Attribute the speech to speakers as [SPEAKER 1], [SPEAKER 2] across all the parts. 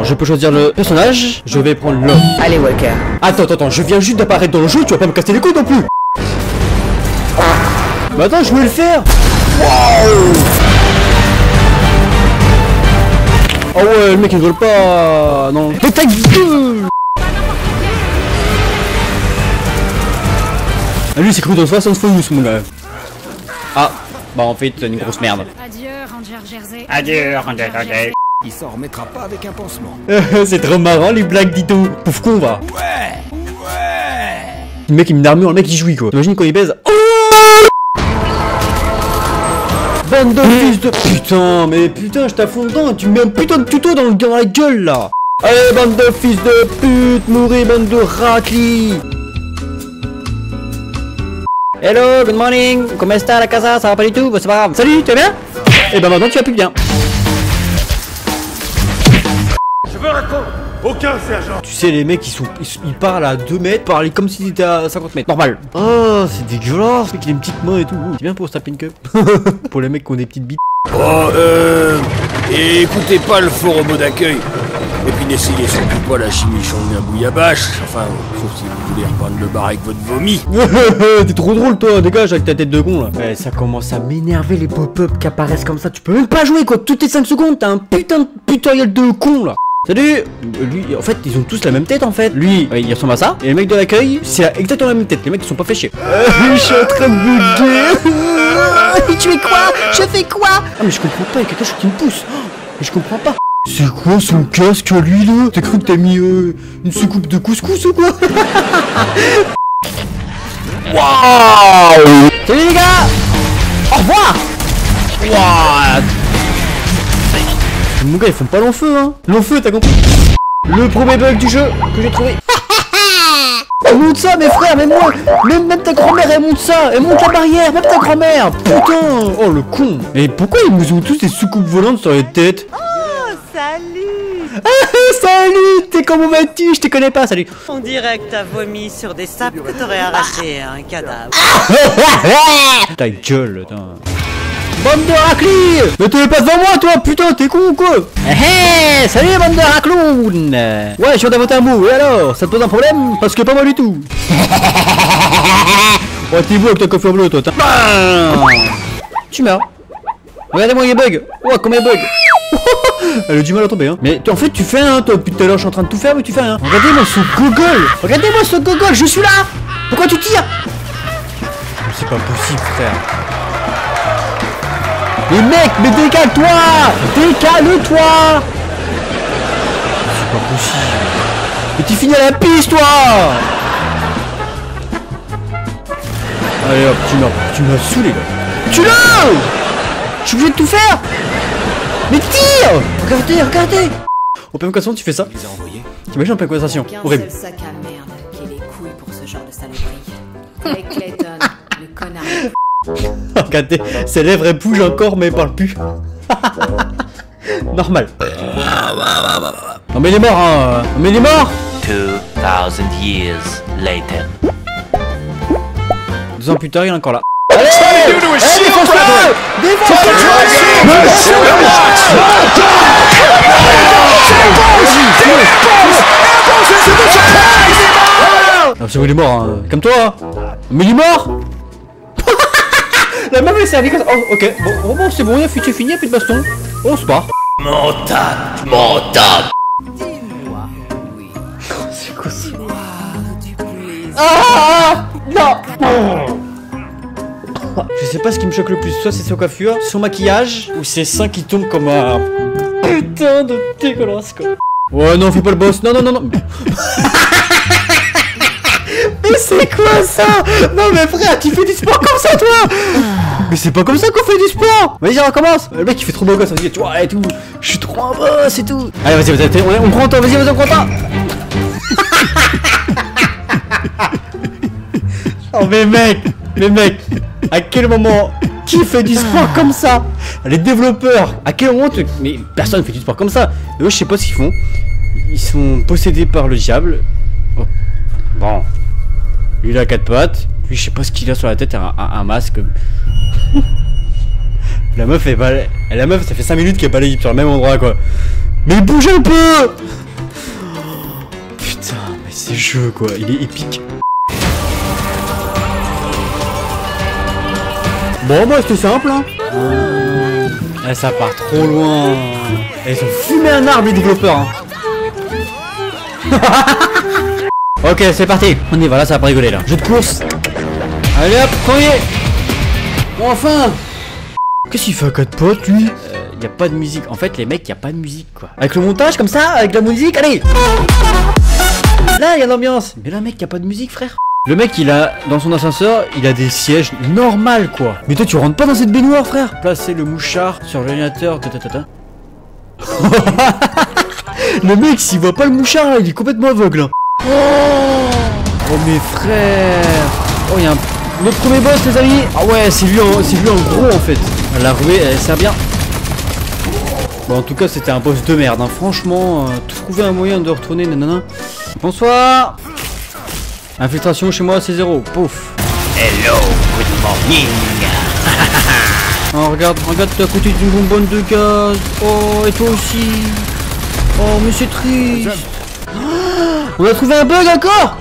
[SPEAKER 1] je peux choisir le personnage. Je vais prendre le...
[SPEAKER 2] Allez Walker.
[SPEAKER 1] Attends, je viens juste d'apparaître dans le jeu, tu vas pas me casser les couilles non plus. Mais attends, je voulais le faire. Wow. Oh ouais, le mec il vole pas. Non. Mais ta gueule. Ah, lui c'est cru dans 60 fois ce mon gars. Ah, bah en fait c'est une grosse merde.
[SPEAKER 3] Adieu Ranger Jersey.
[SPEAKER 1] Adieu Ranger Jersey.
[SPEAKER 2] Il s'en remettra pas avec un pansement.
[SPEAKER 1] C'est trop marrant les blagues Dito. Pouf con va.
[SPEAKER 2] Ouais.
[SPEAKER 1] Le mec il me armure, le mec il jouit quoi. Imagine quand il baise. Oh, bande de fils de... Putain, mais putain, je t'affonde dedans, tu me mets un putain de tuto dans la gueule, là. Allez, bande de fils de pute, mourir, bande de raclis. Hello, good morning, comment est-ce la casa, ça va pas du tout, bah, c'est pas grave. Salut, tu vas bien? Et ben maintenant tu vas plus bien.
[SPEAKER 4] Je veux répondre. Aucun sergent.
[SPEAKER 1] Tu sais, les mecs ils parlent à 2 mètres, parlent comme s'ils étaient à 50 mètres. Normal. Oh, c'est dégueulasse, le mec il a une petite main et tout. C'est bien pour se taper une cup. Pour les mecs qui ont des petites bites.
[SPEAKER 5] Oh, et écoutez pas le faux robot d'accueil. Et puis n'essayez surtout pas la chimichon de la bouillabache. Enfin, sauf si vous voulez reprendre le bar avec votre vomi.
[SPEAKER 1] T'es trop drôle toi, dégage avec ta tête de con là. Ouais, ça commence à m'énerver les pop-up qui apparaissent comme ça. Tu peux même pas jouer quoi, toutes les 5 secondes, t'as un putain de tutoriel de con là. Salut. Lui, en fait, ils ont tous la même tête en fait. Lui, il ressemble à ça. Et le mec de l'accueil, c'est exactement la même tête. Les mecs, ils sont pas fait chier. Je suis en train de bugger. Tu fais quoi? Je fais quoi? Ah mais je comprends pas, il y a quelque chose qui me pousse. Mais je comprends pas. C'est quoi son casque lui là? T'as cru que t'as mis une soucoupe de couscous ou quoi? Waouh! Salut les gars! Au revoir! Waouh! Mon gars ils font pas long feu hein. Long feu t'as compris. Le premier bug du jeu que j'ai trouvé. Elle monte ça mes frères, même moi. Même ta grand-mère elle monte ça. Elle monte la barrière, même ta grand-mère. Putain. Oh le con. Et pourquoi ils nous ont tous des soucoupes volantes sur les têtes?
[SPEAKER 6] Oh salut.
[SPEAKER 1] Salut. T'es comment vas-tu? Je te connais pas, salut.
[SPEAKER 6] On dirait que t'as vomi sur des sapes que t'aurais arraché à un cadavre.
[SPEAKER 1] Ta gueule, putain. Bande de raclis! Mais t'es pas devant moi toi, putain, t'es con ou quoi? Hé, salut bande de racloun! Ouais, je viens d'inventer un mot, et alors? Ça te pose un problème? Parce que pas moi du tout! Ouais, t'es beau avec ta coiffure bleue toi, tu meurs! Regardez-moi les bugs! Oh, combien de bugs! Elle a du mal à tomber, hein! Mais en fait, tu fais un, toi, depuis tout à l'heure, je suis en train de tout faire, mais tu fais rien! Regardez-moi ce gogol! Regardez-moi ce gogol, je suis là! Pourquoi tu tires? C'est pas possible, frère! Mais mec, mais décale-toi! Décale-toi! C'est pas possible. Mais tu finis à la piste, toi! Allez hop, tu m'as saoulé, là. Tu l'as! Je suis obligé de tout faire! Mais tire! Regardez! En pleine conversation, tu fais ça? T'imagines en pleine conversation? Horrible.
[SPEAKER 3] Un seul sac à merde qui est les couilles pour ce genre de saloperie. Avec Clayton, le connard.
[SPEAKER 1] Regardez, ses lèvres elles bougent encore mais elle parle plus. Normal. Non mais il est mort hein. Non mais il est mort.
[SPEAKER 7] 2000 years later.
[SPEAKER 1] 2 ans plus tard il est encore là. Allez, défonce-le! Non c'est bon il est mort hein. Comme toi. Mais il est mort. La meuf elle s'est comme ça. Oh ok, bon c'est bon, c'est fini, y'a plus de baston. On se part.
[SPEAKER 5] Mental.
[SPEAKER 2] Dis-moi, oui.
[SPEAKER 1] C'est quoi ça?
[SPEAKER 2] Du plaisir.
[SPEAKER 1] Ah non. Je sais pas ce qui me choque le plus, soit c'est sa coiffure, son maquillage, ou ses seins qui tombent comme un putain de dégueulasse quoi. Ouais non fais pas le boss, non. Mais c'est quoi ça? Non mais frère, tu fais du sport comme ça toi? Mais c'est pas comme ça qu'on fait du sport. Vas-y on recommence. Le mec il fait trop beau gosse, vas-y tu vois et tout. Je suis trop un boss et tout. Allez vas-y, on prend temps, vas-y on prend temps. Oh mais mec, à quel moment qui fait du sport comme ça? Les développeurs, à quel moment mais personne fait du sport comme ça. Et eux je sais pas ce qu'ils font. Ils sont possédés par le diable. Oh. Bon. Lui il a 4 pattes. Lui je sais pas ce qu'il a sur la tête, un masque. La meuf ça fait 5 minutes qu'elle balaye sur le même endroit quoi. Mais bouge un peu. Putain, mais c'est jeu quoi, il est épique. Bon bah c'était simple hein. Ah, ça part trop loin. Et ils ont fumé un arbre les développeurs hein. Ok c'est parti. On y va là, ça va pas rigoler là. Jeu de course. Allez hop, premier. Bon enfin. Qu'est-ce qu'il fait à 4 potes lui? Y a pas de musique. En fait les mecs y a pas de musique quoi. Avec le montage comme ça, avec la musique, allez. Là y a l'ambiance. Mais là mec y a pas de musique frère. Le mec il a, dans son ascenseur, il a des sièges normal quoi. Mais toi tu rentres pas dans cette baignoire frère. Placez le mouchard sur l'ordinateur. Le mec s'il voit pas le mouchard là, il est complètement aveugle hein. Oh mes frères. Oh y'a notre premier boss les amis. Ah ouais c'est lui en gros en fait. La ruée elle sert bien. Bon en tout cas c'était un boss de merde hein. Franchement trouver un moyen de retourner nanana. Bonsoir. Infiltration chez moi c'est 0. Pouf.
[SPEAKER 7] Hello, good morning.
[SPEAKER 1] Oh regarde t'es à côté d'une bonbonne de gaz. Oh et toi aussi. Oh mais c'est triste. On a trouvé un bug encore.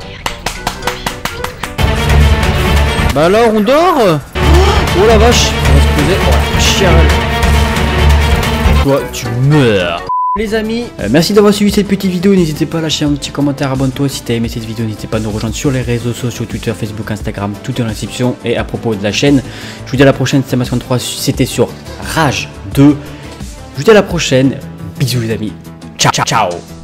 [SPEAKER 1] Bah alors on dort. Oh la vache. On va se poser. Oh la chiale. Toi tu meurs. Les amis, merci d'avoir suivi cette petite vidéo, n'hésitez pas à lâcher un petit commentaire, abonne-toi si t'as aimé cette vidéo, n'hésitez pas à nous rejoindre sur les réseaux sociaux, Twitter, Facebook, Instagram, tout est dans la description. Et à propos de la chaîne, je vous dis à la prochaine, c'était Masque23, c'était sur Rage 2, je vous dis à la prochaine, bisous les amis, ciao ciao ciao.